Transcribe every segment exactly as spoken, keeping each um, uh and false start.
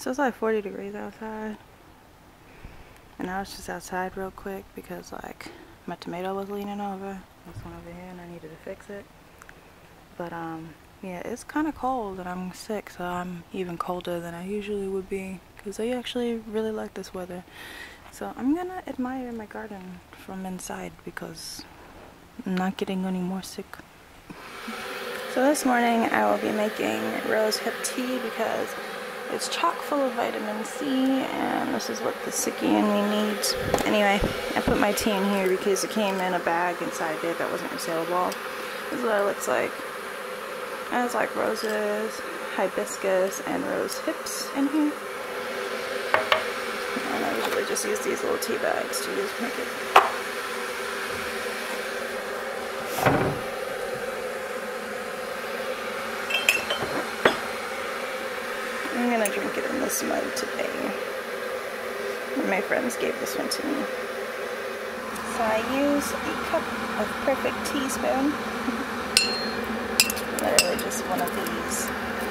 So it's like forty degrees outside. And I was just outside real quick because like my tomato was leaning over. This one over here and I needed to fix it. But um yeah, it's kind of cold and I'm sick, so I'm even colder than I usually would be because I actually really like this weather. So I'm gonna admire my garden from inside because I'm not getting any more sick. So this morning I will be making rose hip tea because it's chock full of vitamin C and this is what the sickie in me needs. Anyway, I put my tea in here because it came in a bag inside it that wasn't resealable. This is what it looks like. It has like roses, hibiscus, and rose hips in here. And I usually just use these little tea bags to use make it. I'm gonna drink it in this mug today. My friends gave this one to me. So I use a cup of perfect teaspoon. Literally just one of these.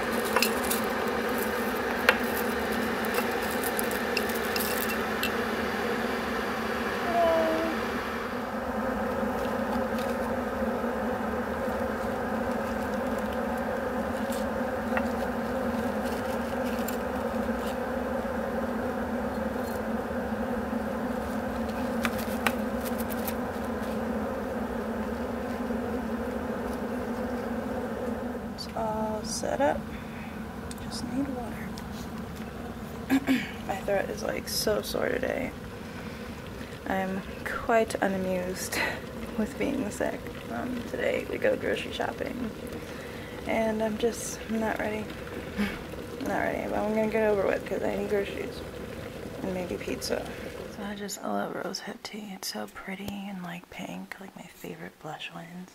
All set up. Just need water. My throat is like so sore today. I'm quite unamused with being sick. Um, today we go grocery shopping and I'm just not ready. Not ready, but I'm gonna get over with because I need groceries and maybe pizza. So I just I love rose hip tea. It's so pretty and like pink, like my favorite blush ones.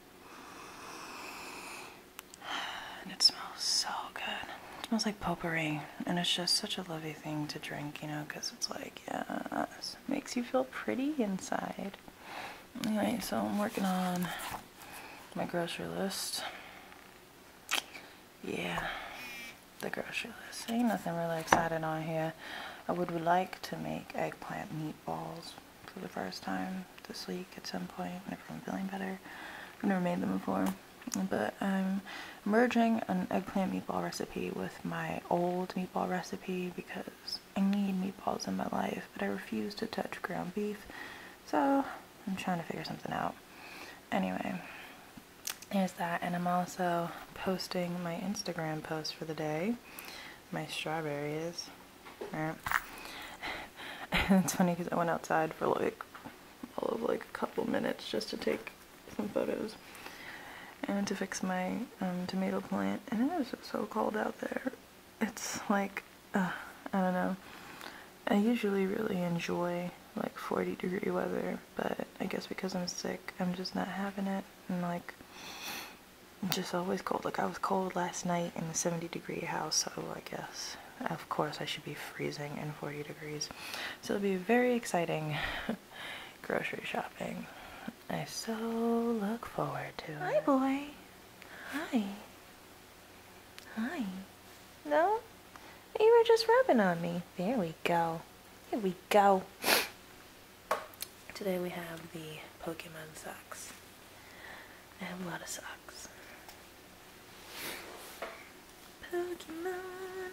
And it smells so good. It smells like potpourri, and it's just such a lovely thing to drink, you know, because it's like, yes, makes you feel pretty inside. Anyway, so I'm working on my grocery list. Yeah, the grocery list. Ain't nothing really exciting on here. I would like to make eggplant meatballs for the first time this week at some point whenever I'm feeling better. I've never made them before. But I'm merging an eggplant meatball recipe with my old meatball recipe because I need meatballs in my life, but I refuse to touch ground beef, so I'm trying to figure something out. Anyway, there's that, and I'm also posting my Instagram post for the day, my strawberries. Right. It's funny because I went outside for like all of like a couple minutes just to take some photos and to fix my um, tomato plant, and it is so cold out there. It's like, uh, I don't know. I usually really enjoy like forty degree weather, but I guess because I'm sick, I'm just not having it. And like, it's just always cold. Like I was cold last night in a seventy degree house, so I guess, of course, I should be freezing in forty degrees. So it'll be very exciting grocery shopping. I so look forward to it. Hi, boy. Hi. Hi. No? You were just rubbing on me. There we go. Here we go. Today we have the Pokemon socks. I have a lot of socks. Pokemon.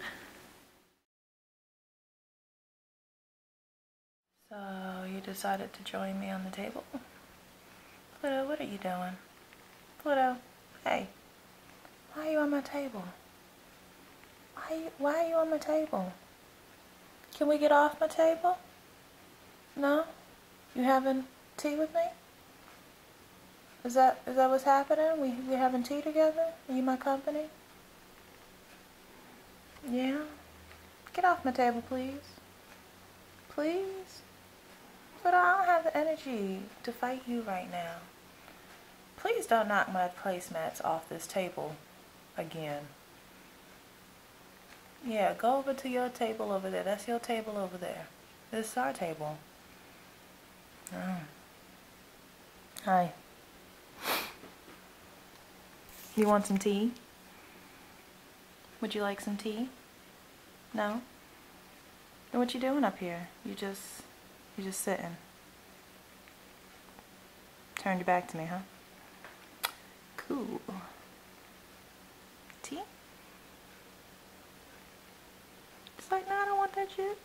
So you decided to join me on the table? Pluto, what are you doing? Pluto, hey, why are you on my table? Why, why are you on my table? Can we get off my table? No? You having tea with me? Is that is that what's happening? We we having tea together? Are you my company? Yeah? Get off my table, please. Please? But I don't have the energy to fight you right now. Please don't knock my placemats off this table again. Yeah, go over to your table over there. That's your table over there. This is our table. Oh. Hi. You want some tea? Would you like some tea? No? Then what you doing up here? You just, you just sitting. Turned your back to me, huh? Cool. Tea? It's like, no, I don't want that shit.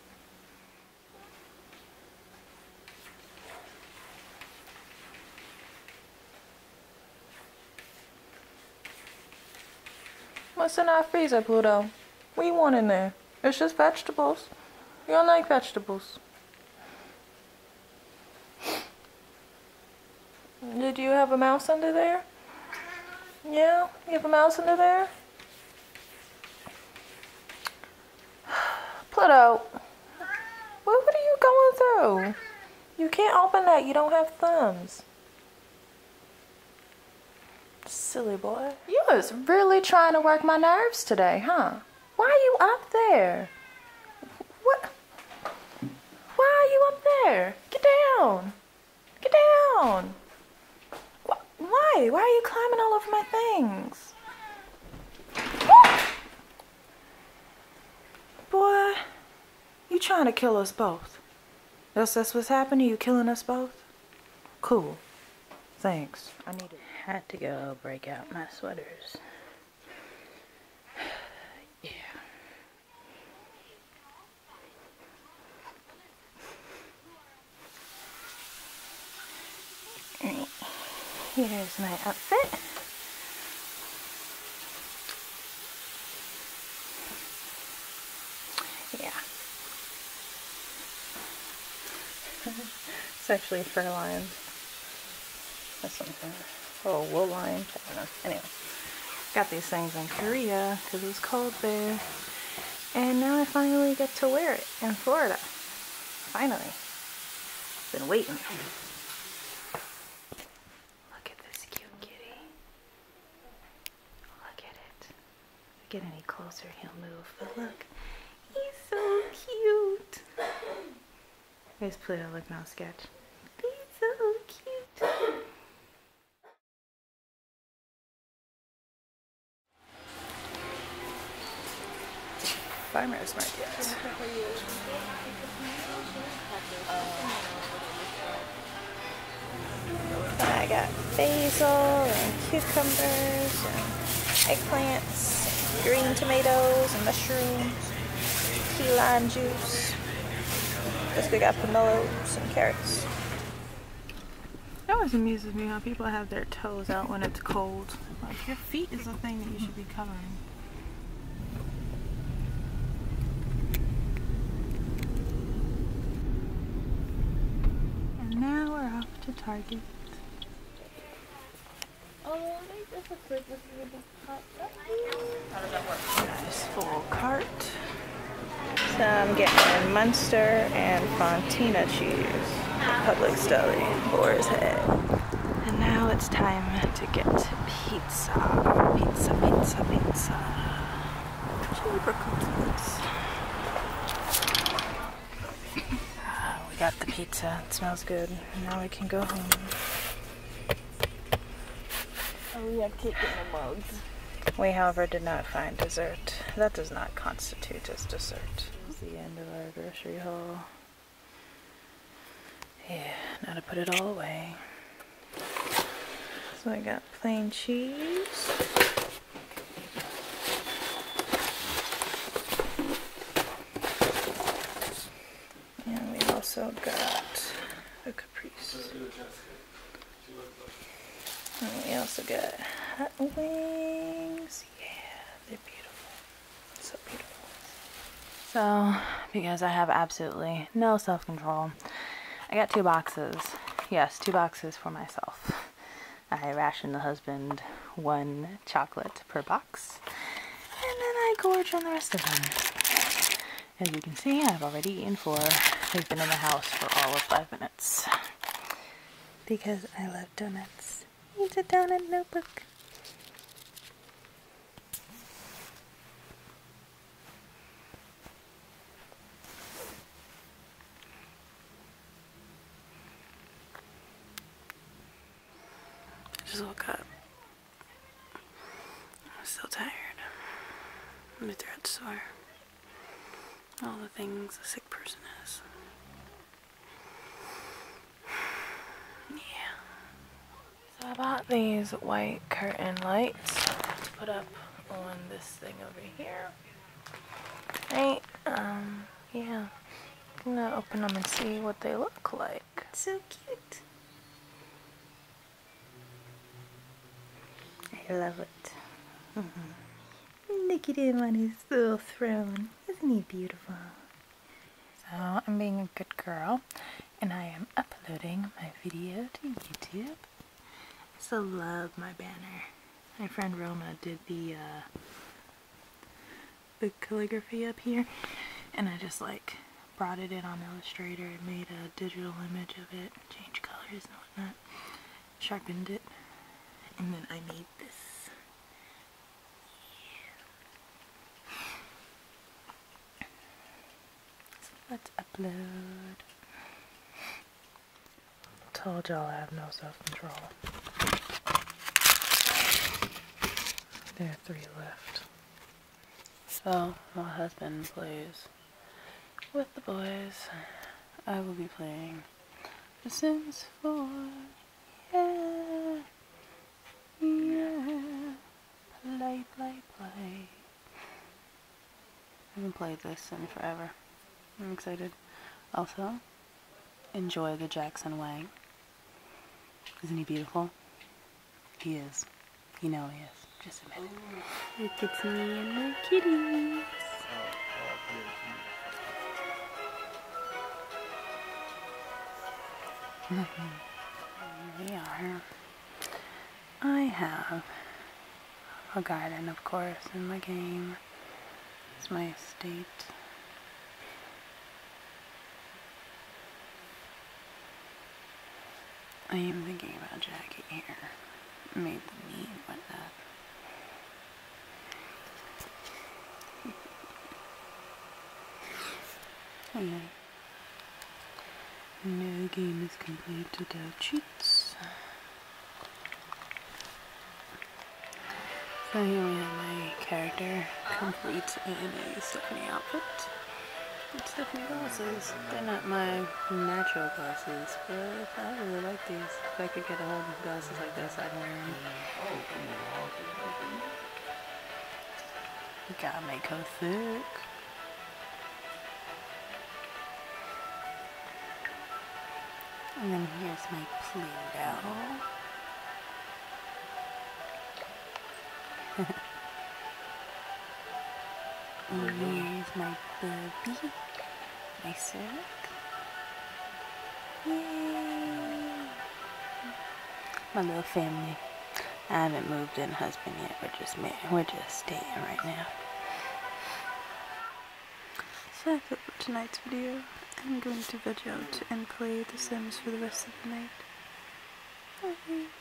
What's in our freezer, Pluto? What do you want in there? It's just vegetables. You don't like vegetables. Did you have a mouse under there? Yeah? You have a mouse under there? Pluto, what, what are you going through? You can't open that. You don't have thumbs. Silly boy. You was really trying to work my nerves today, huh? Why are you up there? What? Why are you up there? Get down. Get down. Why? Why are you climbing all over my things? Boy, you trying to kill us both. That's, that's what's happening? You killing us both? Cool. Thanks. I need it. Had to go break out my sweaters. Yeah. Alright. Here's my outfit. Yeah. It's actually fur lined. That's something. Oh, wool lined. I don't know. Anyway. Got these things in Korea because it was cold there. And now I finally get to wear it in Florida. Finally. Been waiting. Look at this cute kitty. Look at it. If I get any closer, he'll move. But look, he's so cute. Here's Pluto. Look now, sketch. He's so cute. Farmer's market. I got basil and cucumbers and eggplants, green tomatoes and mushrooms, key lime juice. Guess we got pomelos and carrots. It always amuses me how people have their toes out when it's cold. Like, your feet is the thing that you should be covering. And now we're off to Target. Oh, this looks like this is a big hot stuff. How does that work? Nice full cart. So I'm getting Munster and Fontina cheese. Publix Deli, Boar's Head. And now it's time to get pizza. Pizza, pizza, pizza. Cheaper cookies. We got the pizza. It smells good. Now we can go home. Oh, we have cake in the mugs. We, however, did not find dessert. That does not constitute as dessert. This is the end of our grocery haul. Yeah, now to put it all away. So I got plain cheese. And we also got a caprese. And we also got hot wings. Yeah, they're beautiful. So beautiful. So, because I have absolutely no self-control, I got two boxes. Yes, two boxes for myself. I ration the husband one chocolate per box, and then I gorge on the rest of them. As you can see, I've already eaten four. They've been in the house for all of five minutes. Because I love donuts. It's a donut notebook. Just woke up. I'm still tired. My throat's sore. all the things a sick person is. Yeah. So I bought these white curtain lights to put up on this thing over here. Right? Um, yeah. I'm gonna open them and see what they look like. So cute. I love it. Mm-hmm. Look at him on his little throne. Isn't he beautiful? So I'm being a good girl, and I am uploading my video to YouTube. I still love my banner. My friend Roma did the uh, the calligraphy up here, and I just like brought it in on Illustrator and made a digital image of it, changed colors and whatnot, sharpened it, and then I made this. So let's upload. Told y'all I have no self-control. There are three left. So my husband plays with the boys. I will be playing The Sims four. Yeah. Yeah. Play, play, play. I haven't played this in forever. I'm excited. Also, enjoy the Jackson Wang. Isn't he beautiful? He is. You know he is. Just admit it. Look, it's me and my kitties. Here we are. I have a garden, of course, in my game. It's my estate. I am thinking about Jackie here. Made the meat and whatnot. Anyway. No game is complete without cheats. So here we have my character complete in a Stephanie outfit. It's Stephanie glasses. They're not my natural glasses, but I really like these. If I could get a hold of glasses like this, I'd wear them. You gotta make her thick. And then here's my Pluto. And here's my Bubby, my Cirque. Yay! My little family. I haven't moved in husband yet. We're just married. We're just staying right now. So that's it for tonight's video. I'm going to veg out and play The Sims for the rest of the night. Bye.